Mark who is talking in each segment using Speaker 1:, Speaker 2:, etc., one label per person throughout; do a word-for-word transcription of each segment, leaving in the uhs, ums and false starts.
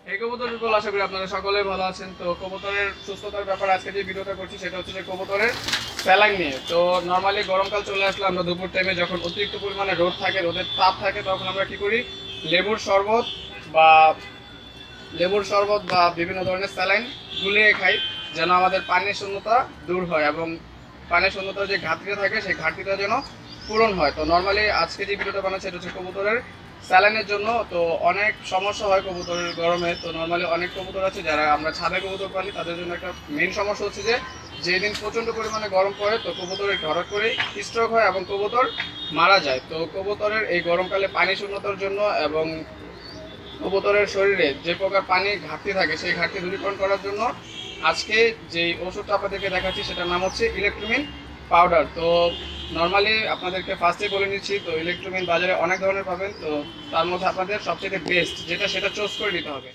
Speaker 1: এই কবুতর বিপুল, আশা করি আপনারা সকলে ভালো আছেন। তো কবুতরের সুস্থতার ব্যাপারে আজকে যে ভিডিওটা করছি সেটা হচ্ছে যে কবুতরের স্যালাইন নিয়ে। তো নর্মালি গরমকাল চলে আসলে আমরা দুপুর টাইমে যখন অতিরিক্ত পরিমাণে রোদ থাকে, রোদের তাপ থাকে, তখন আমরা কি করি, লেবুর শরবত বা লেবুর শরবত বা বিভিন্ন ধরনের স্যালাইন গুলিয়ে খাই, যেন আমাদের পানির শূন্যতা দূর হয় এবং পানির শূন্যতার যে ঘাটতিটা থাকে সেই ঘাটতিটা যেন পূরণ হয়। তো নর্মালি আজকে যে ভিডিওটা বানাচ্ছি এটা হচ্ছে কবুতরের স্যালাইনের জন্য। তো অনেক সমস্যা হয় কবুতরের গরমে। তো নর্মালি অনেক কবুতর আছে যারা আমরা ছাদে কবুতর পালি, তাদের জন্য একটা মেইন সমস্যা হচ্ছে যে যেদিন প্রচণ্ড পরিমাণে গরম পড়ে তো কবুতরের হঠাৎ করেই স্ট্রোক হয় এবং কবুতর মারা যায়। তো কবুতরের এই গরমকালে পানি শূন্যতার জন্য এবং কবুতরের শরীরে যে প্রকার পানি ঘাটতি থাকে সেই ঘাটতি দূরীকরণ করার জন্য আজকে যেই ওষুধটা আপনাদেরকে দেখাচ্ছি সেটার নাম হচ্ছে ইলেকট্রোমিন পাউডার। তো নর্মালি আপনাদেরকে ফার্স্টে বলে নিচ্ছি, তো ইলেকট্রোমিন বাজারে অনেক ধরনের পাবেন। তো তার মধ্যে আপনাদের সবচেয়ে বেস্ট যেটা সেটা চুজ করে নিতে হবে।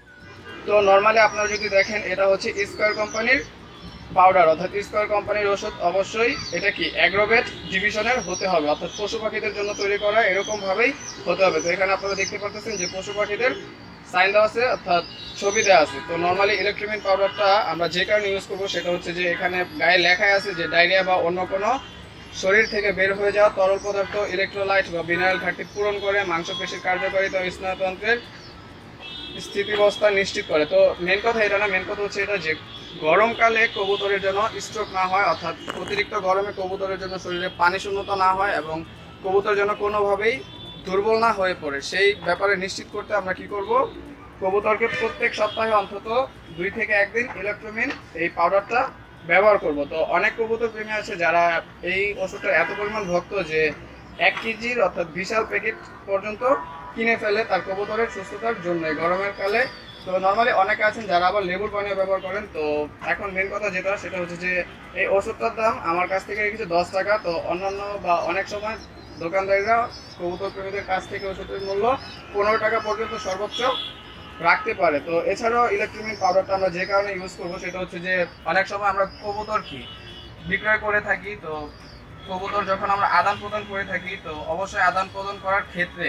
Speaker 1: তো নর্মালি আপনারা যদি দেখেন এটা হচ্ছে স্কয়ার কোম্পানির পাউডার, অর্থাৎ স্কয়ার কোম্পানির ওষুধ। অবশ্যই এটা কি অ্যাগ্রোভেট ডিভিশনের হতে হবে, অর্থাৎ পশু পাখিদের জন্য তৈরি করা এরকমভাবেই হতে হবে। তো এখানে আপনারা দেখতে পাচ্ছেন যে পশু পাখিদের সাইন দেওয়া আছে, অর্থাৎ ছবি দেওয়া আছে। তো নর্মালি ইলেকট্রোমিন পাউডারটা আমরা যে কারণে ইউজ করবো সেটা হচ্ছে যে এখানে গায়ে লেখাই আছে যে ডায়রিয়া বা অন্য কোনো শরীর থেকে বের হয়ে যাওয়া তরল পদার্থ, ইলেকট্রোলাইট বা মিনারেল ঘাটতি পূরণ করে, মাংসপেশির কার্যকারিতা ও স্নায়ুতন্ত্রের স্থিতিবস্থা নিশ্চিত করে। তো মেন কথা এটা না, মেন কথা হচ্ছে এটা যে গরমকালে কবুতরের জন্য স্ট্রোক না হয়, অর্থাৎ অতিরিক্ত গরমে কবুতরের জন্য শরীরে পানি শূন্যতা না হয় এবং কবুতর যেন কোনোভাবেই দুর্বল না হয়ে পড়ে, সেই ব্যাপারে নিশ্চিত করতে আমরা কি করব, কবুতরকে প্রত্যেক সপ্তাহে অন্তত দুই থেকে একদিন ইলেকট্রোমিন এই পাউডারটা ব্যবহার করব। তো অনেক কবুতর প্রেমী আছে যারা এই ওষুধটা এত পরিমাণ ভক্ত যে এক কেজির অর্থাৎ বিশাল প্যাকেট পর্যন্ত কিনে ফেলে তার কবুতরের সুস্থতার জন্য গরমের কালে। তো নর্মালি অনেকে আছেন যারা আবার লেবুর পানীয় ব্যবহার করেন। তো এখন মেন কথা যেটা সেটা হচ্ছে যে এই ওষুধটার দাম আমার কাছ থেকে রেখেছে দশ টাকা। তো অন্যান্য বা অনেক সময় দোকানদারিরা কবুতর প্রেমীদের কাছ থেকে ওষুধের মূল্য পনেরো টাকা পর্যন্ত সর্বোচ্চ রাখতে পারে। তো এছাড়াও ইলেকট্রোমিন পাউডারটা আমরা যে কারণে ইউজ করবো সেটা হচ্ছে যে অনেক সময় আমরা কবুতর কি বিক্রয় করে থাকি। তো কবুতর যখন আমরা আদান প্রদান করে থাকি, তো অবশ্যই আদান প্রদান করার ক্ষেত্রে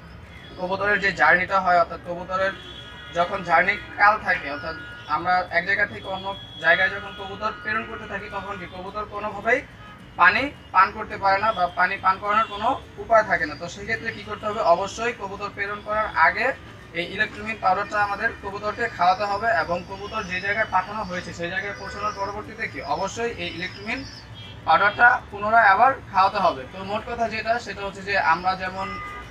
Speaker 1: কবুতরের যে জার্নিটা হয়, অর্থাৎ কবুতরের যখন জার্নি কাল থাকে, অর্থাৎ আমরা এক জায়গা থেকে অন্য জায়গায় যখন কবুতর প্রেরণ করতে থাকি তখন কি কবুতর কোনোভাবেই পানি পান করতে পারে না বা পানি পান করানোর কোনো উপায় থাকে না। তো সেক্ষেত্রে কি করতে হবে, অবশ্যই কবুতর প্রেরণ করার আগে এই ইলেকট্রোমিন পাউডারটা আমাদের কবুতরকে খাওয়াতে হবে এবং কবুতর যে জায়গায় পাঠানো হয়েছে সেই জায়গায় পৌঁছানোর পরবর্তীতে কি অবশ্যই এই ইলেকট্রোমিন পাউডারটা পুনরায় আবার খাওয়াতে হবে। তো মোট কথা যেটা সেটা হচ্ছে যে আমরা যেমন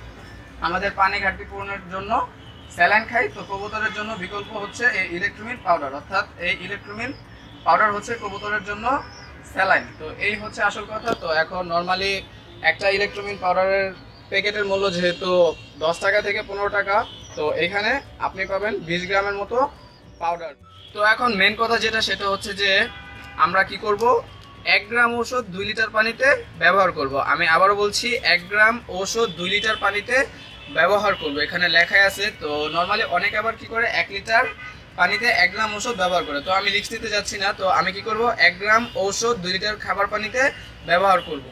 Speaker 1: আমাদের পানি ঘাটতি পূরণের জন্য স্যালাইন খাই, তো কবুতরের জন্য বিকল্প হচ্ছে এই ইলেকট্রোমিন পাউডার, অর্থাৎ এই ইলেকট্রোমিন পাউডার হচ্ছে কবুতরের জন্য স্যালাইন। তো এই হচ্ছে আসল কথা। তো এখন নর্মালি একটা ইলেকট্রোমিন পাউডারের প্যাকেটের মূল্য যেহেতু দশ টাকা থেকে পনেরো টাকা, তো এখানে আপনি পাবেন বিশ গ্রামের মতো পাউডার। তো এখন মেন কথা যেটা সেটা হচ্ছে যে আমরা কি করব, এক গ্রাম ঔষধ দুই লিটার পানিতে ব্যবহার করব। আমি আবারও বলছি, এক গ্রাম ঔষধ দুই লিটার পানিতে ব্যবহার করব, এখানে লেখাই আছে। তো নর্মালি অনেকে আবার কি করে এক লিটার পানিতে এক গ্রাম ঔষধ ব্যবহার করে। তো আমি লিখে দিতে যাচ্ছি না, তো আমি কি করব, এক গ্রাম ঔষধ দুই লিটার খাবার পানিতে ব্যবহার করব।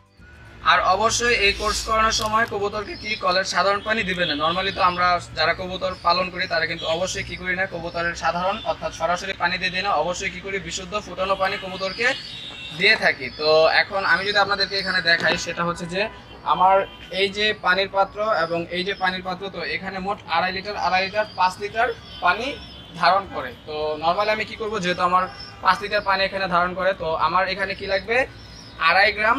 Speaker 1: আর অবশ্যই এই কোর্স করানোর সময় কবুতরকে কি কলের সাধারণ পানি দিবেন না। নর্মালি তো আমরা যারা কবুতর পালন করি তারা কিন্তু অবশ্যই কি করি না, কবুতরের সাধারণ অর্থাৎ সরাসরি পানি দিয়ে দিই না, অবশ্যই কি করি বিশুদ্ধ ফুটানো পানি কবুতরকে দিয়ে থাকি। তো এখন আমি যদি আপনাদেরকে এখানে দেখাই সেটা হচ্ছে যে আমার এই যে পানির পাত্র এবং এই যে পানির পাত্র, তো এখানে মোট আড়াই লিটার আড়াই লিটার পাঁচ লিটার পানি ধারণ করে। তো নর্মালি আমি কি করব, যেহেতু আমার পাঁচ লিটার পানি এখানে ধারণ করে, তো আমার এখানে কি লাগবে, আড়াই গ্রাম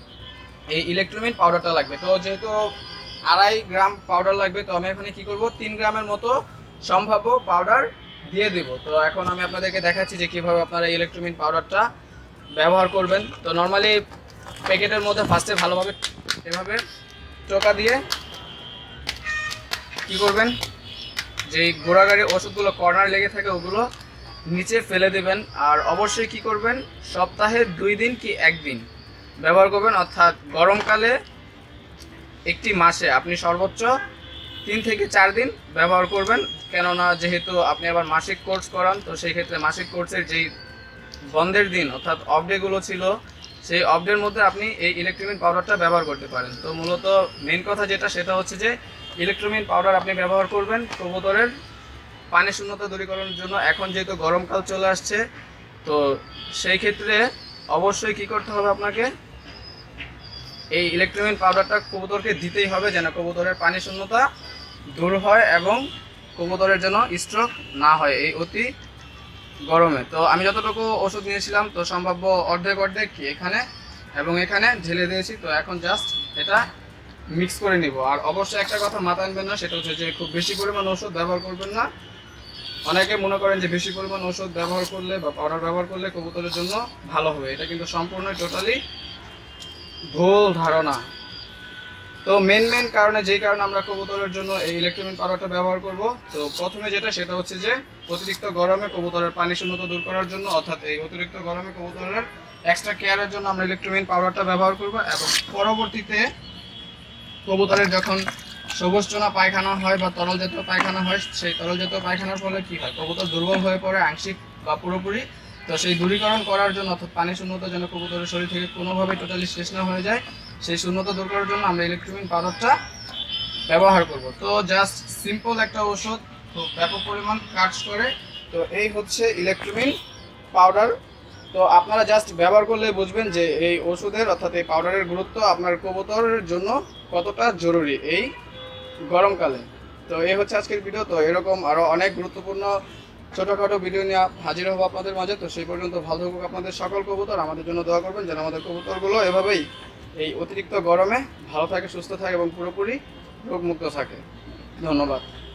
Speaker 1: এই ইলেকট্রোমিন পাউডারটা লাগবে। তো যেহেতু আড়াই গ্রাম পাউডার লাগবে, তো আমি এখানে কি করব, তিন গ্রামের মতো সম্ভাব্য পাউডার দিয়ে দেব। তো এখন আমি আপনাদেরকে দেখাচ্ছি যে কিভাবে আপনারা ইলেকট্রোমিন পাউডারটা ব্যবহার করবেন। তো নর্মালি প্যাকেটের মধ্যে ফার্স্টে ভালোভাবে এভাবে টোকা দিয়ে কি করবেন, যে গোড়াগাড়ি ওষুধগুলো কর্নার লেগে থাকে ওগুলো নিচে ফেলে দেবেন। আর অবশ্যই কি করবেন, সপ্তাহে দুই দিন কি একদিন ব্যবহার করবেন, অর্থাৎ গরমকালে একটি মাসে আপনি সর্বোচ্চ তিন থেকে চার দিন ব্যবহার করবেন। কেননা যেহেতু আপনি আবার মাসিক কোর্স করান, তো সেই ক্ষেত্রে মাসিক কোর্সের যেই বন্ধের দিন অর্থাৎ অফ ডেগুলো ছিল সেই অফ ডের মধ্যে আপনি এই ইলেকট্রোমিন পাউডারটা ব্যবহার করতে পারেন। তো মূলত মেন কথা যেটা সেটা হচ্ছে যে ইলেকট্রোমিন পাউডার আপনি ব্যবহার করবেন কবুতরের পানি শূন্যতা দূরীকরণের জন্য এখন যেহেতু গরমকাল চলে আসছে, তো সেই ক্ষেত্রে অবশ্যই কি করতে হবে আপনাকে, এই ইলেকট্রোমিন পাউডারটা কবুতরকে দিতেই হবে যেন কবুতরের পানি শূন্যতা দূর হয় এবং কবুতরের যেন স্ট্রোক না হয় এই অতি গরমে। তো আমি যতটুকু ওষুধ নিয়েছিলাম তো সম্ভাব্য অর্ধেক অর্ধেক এখানে এবং এখানে ঢেলে দিয়েছি। তো এখন জাস্ট এটা মিক্স করে নিব। আর অবশ্যই একটা কথা মাথায় আনবেন না, সেটা হচ্ছে যে খুব বেশি পরিমাণ ওষুধ ব্যবহার করবেন না। অনেকে মনে করেন যে বেশি পরিমাণ ওষুধ ব্যবহার করলে বা পাউডার ব্যবহার করলে কবুতরের জন্য ভালো হবে, এটা কিন্তু সম্পূর্ণ টোটালি ভুল ধারণা। তো মেন মেন কারণে যেই কারণে আমরা কবুতরের জন্য এই ইলেকট্রোমিন পাউডারটা ব্যবহার করব, তো প্রথমে যেটা সেটা হচ্ছে যে অতিরিক্ত গরমে কবুতরের পানি শূন্যতা দূর করার জন্য, অর্থাৎ এই অতিরিক্ত গরমে কবুতরের এক্সট্রা কেয়ারের জন্য আমরা ইলেকট্রোমিন পাউডারটা ব্যবহার করব। এবং পরবর্তীতে কবুতরের যখন সবুজ চোনা পায়খানা হয় বা তরল জাতীয় পায়খানা হয়, সেই তরল জাতীয় পায়খানার ফলে কি হয়, কবুতর দুর্বল হয়ে পড়ে আংশিক বা পুরোপুরি। তো সেই দূরীকরণ করার জন্য, অর্থাৎ পানি শূন্যতা যেন কবুতরের শরীর থেকে কোনোভাবে টোটালি শেষ না হয়ে যায়, সেই শূন্যতা দূর করার জন্য আমরা ইলেকট্রোমিন পাউডারটা ব্যবহার করব। তো জাস্ট সিম্পল একটা ওষুধ, খুব ব্যাপক পরিমাণ কাজ করে। তো এই হচ্ছে ইলেকট্রোমিন পাউডার। তো আপনারা জাস্ট ব্যবহার করলে বুঝবেন যে এই ওষুধের অর্থাৎ এই পাউডারের গুরুত্ব আপনার কবুতরের জন্য কতটা জরুরি এই গরমকালে। তো এই হচ্ছে আজকের ভিডিও। তো এরকম আরও অনেক গুরুত্বপূর্ণ ছোটোখাটো ভিডিও নিয়ে হাজির হবো আপনাদের মাঝে। তো সেই পর্যন্ত ভালো থাকুক আপনাদের সকল কবুতর। আমাদের জন্য দোয়া করবেন যেন আমাদের কবুতরগুলো এভাবেই এই অতিরিক্ত গরমে ভালো থাকে, সুস্থ থাকে এবং পুরোপুরি রোগমুক্ত থাকে। ধন্যবাদ।